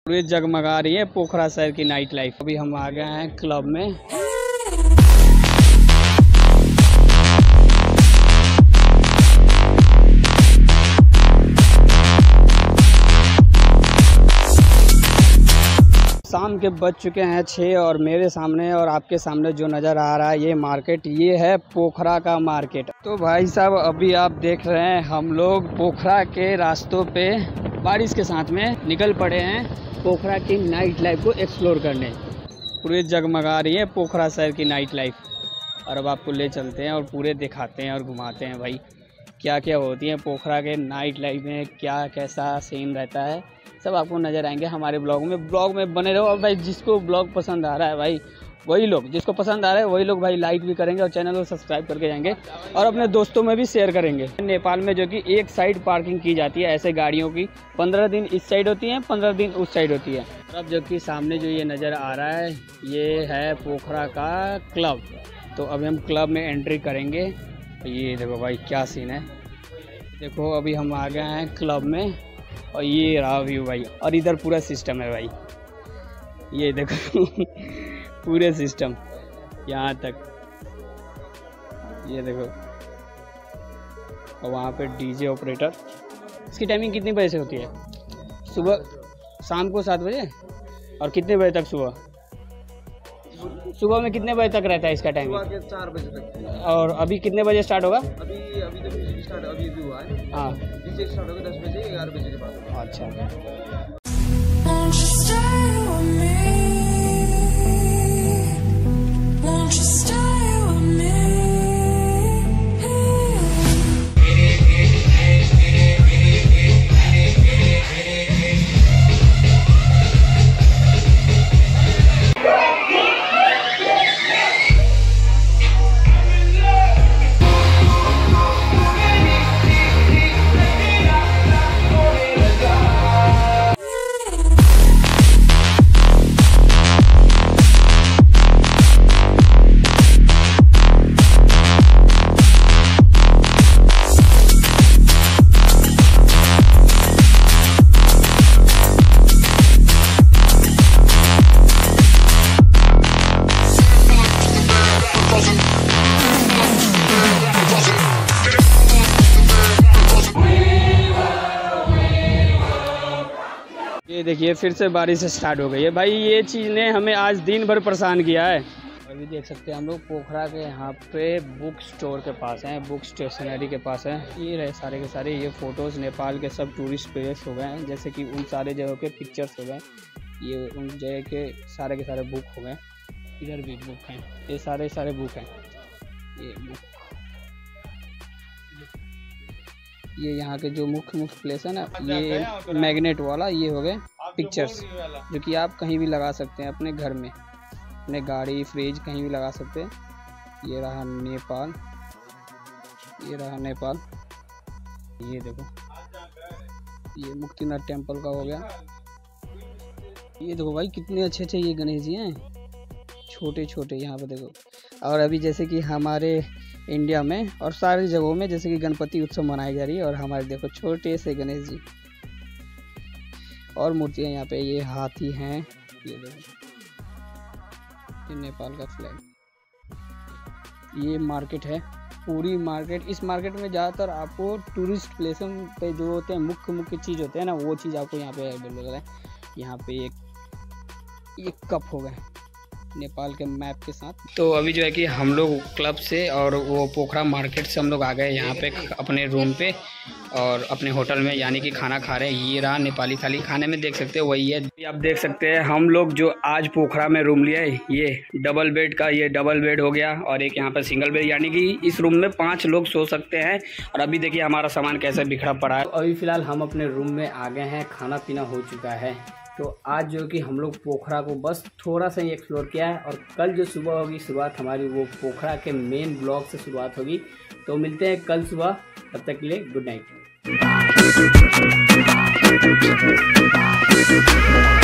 पूरी जगमगा रही है पोखरा शहर की नाइट लाइफ। अभी हम आ गए हैं क्लब में। शाम के बज चुके हैं 6 और मेरे सामने और आपके सामने जो नज़र आ रहा है ये मार्केट, ये है पोखरा का मार्केट। तो भाई साहब अभी आप देख रहे हैं हम लोग पोखरा के रास्तों पे बारिश के साथ में निकल पड़े हैं पोखरा की नाइट लाइफ को एक्सप्लोर करने। पूरी जगमगा रही है पोखरा शहर की नाइट लाइफ और अब आपको ले चलते हैं और पूरे दिखाते हैं और घुमाते हैं भाई क्या क्या होती है पोखरा के नाइट लाइफ में, क्या कैसा सीन रहता है, सब आपको नज़र आएंगे हमारे ब्लॉग में बने रहो। और भाई जिसको ब्लॉग पसंद आ रहा है भाई वही लोग, जिसको पसंद आ रहा है वही लोग भाई लाइक भी करेंगे और चैनल को सब्सक्राइब करके जाएंगे और अपने दोस्तों में भी शेयर करेंगे। नेपाल में जो कि एक साइड पार्किंग की जाती है ऐसे गाड़ियों की, 15 दिन इस साइड होती है, 15 दिन उस साइड होती है। अब जो कि सामने जो ये नज़र आ रहा है ये है पोखरा का क्लब। तो अभी हम क्लब में एंट्री करेंगे। ये देखो भाई क्या सीन है, देखो अभी हम आ गए हैं क्लब में और ये रहा व्यू भाई। और इधर पूरा सिस्टम है भाई, ये देखो पूरे सिस्टम यहाँ तक, ये देखो। और वहाँ पे डीजे ऑपरेटर। इसकी टाइमिंग कितनी बजे से होती है? सुबह शाम को 7 बजे और कितने बजे तक? सुबह में कितने बजे तक रहता है इसका टाइमिंग? सुबह के 4 बजे तक। और अभी कितने बजे स्टार्ट होगा? अभी तो म्यूजिक स्टार्ट अभी हुआ है। हाँ, डीजे स्टार्ट होगा 10 बजे 11 बजे के बाद। अच्छा। ये देखिए फिर से बारिश स्टार्ट हो गई है भाई। ये चीज़ ने हमें आज दिन भर परेशान किया है। अभी देख सकते हैं हम लोग पोखरा के यहाँ पे बुक स्टोर के पास हैं, बुक स्टेशनरी के पास हैं। ये रहे सारे के सारे ये फ़ोटोज़ नेपाल के सब टूरिस्ट प्लेस हो गए हैं, जैसे कि उन सारे जगहों के पिक्चर्स हो गए, ये उन जगह के सारे बुक हो गए। इधर भी बुक हैं, ये सारे बुक हैं। ये बुक, ये यहाँ के जो मुख्य प्लेस है ना, ये मैग्नेट वाला, ये हो गए पिक्चर्स जो कि आप कहीं भी लगा सकते हैं अपने घर में, अपने गाड़ी फ्रिज कहीं भी लगा सकते हैं। ये रहा नेपाल, ये रहा नेपाल। ये देखो ये मुक्तिनाथ टेम्पल का हो गया। ये देखो भाई कितने अच्छे अच्छे ये गणेश जी हैं, छोटे छोटे यहाँ पे देखो। और अभी जैसे कि हमारे इंडिया में और सारी जगहों में जैसे कि गणपति उत्सव मनाई जा रही है और हमारे देखो छोटे से गणेश जी और मूर्तियाँ यहाँ पे। ये हाथी हैं, ये देखो ये नेपाल का फ्लैग। ये मार्केट है, पूरी मार्केट। इस मार्केट में ज़्यादातर आपको टूरिस्ट प्लेसों पे जो होते हैं मुख्य चीज़ होते हैं ना, वो चीज़ आपको यहाँ पे अवेलेबल है। यहाँ पे एक कप हो गए नेपाल के मैप के साथ। तो अभी जो है कि हम लोग क्लब से और वो पोखरा मार्केट से हम लोग आ गए यहाँ पे अपने रूम पे और अपने होटल में, यानी कि खाना खा रहे हैं। ये रहा नेपाली थाली, खाने में देख सकते हो वही है। आप देख सकते हैं हम लोग जो आज पोखरा में रूम लिया है, ये डबल बेड का, ये डबल बेड हो गया और एक यहाँ पर सिंगल बेड, यानी कि इस रूम में 5 लोग सो सकते हैं। और अभी देखिए हमारा सामान कैसे बिखरा पड़ा है। अभी फिलहाल हम अपने रूम में आ गए हैं, खाना पीना हो चुका है। तो आज जो कि हम लोग पोखरा को बस थोड़ा सा ही एक्सप्लोर किया है और कल जो सुबह होगी शुरुआत हमारी, वो पोखरा के मेन ब्लॉक से शुरुआत होगी। तो मिलते हैं कल सुबह, तब तक के लिए गुड नाइट।